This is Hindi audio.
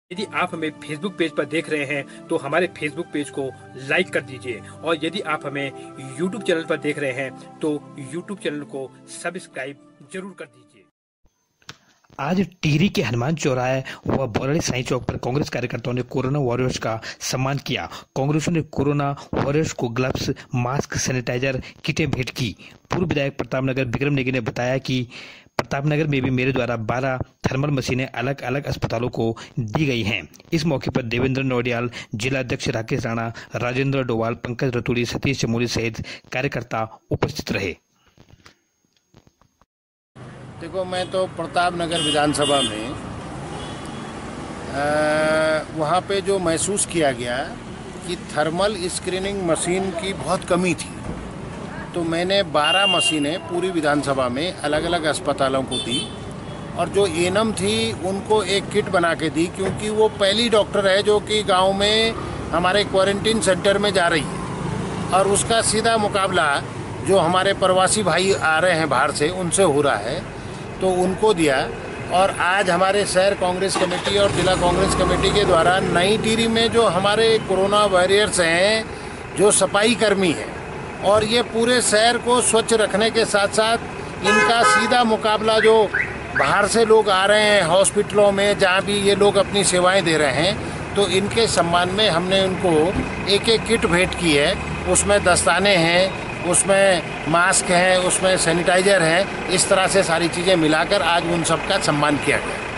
यदि आप हमें फेसबुक पेज पर देख रहे हैं तो हमारे फेसबुक पेज को लाइक कर दीजिए और यदि आप हमें यूट्यूब चैनल पर देख रहे हैं तो यूट्यूब चैनल को सब्सक्राइब जरूर कर दीजिए। आज टिहरी के हनुमान चौराहे व बोराड़ी साईं चौक पर कांग्रेस कार्यकर्ताओं ने कोरोना वॉरियर्स का सम्मान किया। कांग्रेसियों ने कोरोना वॉरियर्स को ग्लव्स, मास्क, सैनिटाइजर किटें भेंट की। पूर्व विधायक प्रतापनगर विक्रम नेगी ने बताया कि प्रतापनगर में भी मेरे द्वारा 12 थर्मल मशीनें अलग अलग अस्पतालों को दी गई हैं। इस मौके पर देवेंद्र नौडियाल, जिला अध्यक्ष राकेश राणा, राजेंद्र डोवाल, पंकज रतूड़ी, सतीश चमोली सहित कार्यकर्ता उपस्थित रहे। देखो, मैं तो प्रतापनगर विधानसभा में वहाँ पे जो महसूस किया गया कि थर्मल स्क्रीनिंग मशीन की बहुत कमी थी, तो मैंने 12 मशीनें पूरी विधानसभा में अलग अलग अस्पतालों को दी और जो एएनएम थी उनको एक किट बना के दी, क्योंकि वो पहली डॉक्टर है जो कि गांव में हमारे क्वारंटीन सेंटर में जा रही है और उसका सीधा मुकाबला जो हमारे प्रवासी भाई आ रहे हैं बाहर से उनसे हो रहा है, तो उनको दिया। और आज हमारे शहर कांग्रेस कमेटी और जिला कांग्रेस कमेटी के द्वारा नई टिहरी में जो हमारे कोरोना वॉरियर्स हैं, जो सफाई कर्मी हैं, और ये पूरे शहर को स्वच्छ रखने के साथ साथ इनका सीधा मुकाबला जो बाहर से लोग आ रहे हैं हॉस्पिटलों में, जहाँ भी ये लोग अपनी सेवाएं दे रहे हैं, तो इनके सम्मान में हमने उनको एक एक किट भेंट की है। उसमें दस्ताने हैं, उसमें मास्क हैं, उसमें सैनिटाइजर है। इस तरह से सारी चीज़ें मिलाकर आज उन सब का सम्मान किया गया।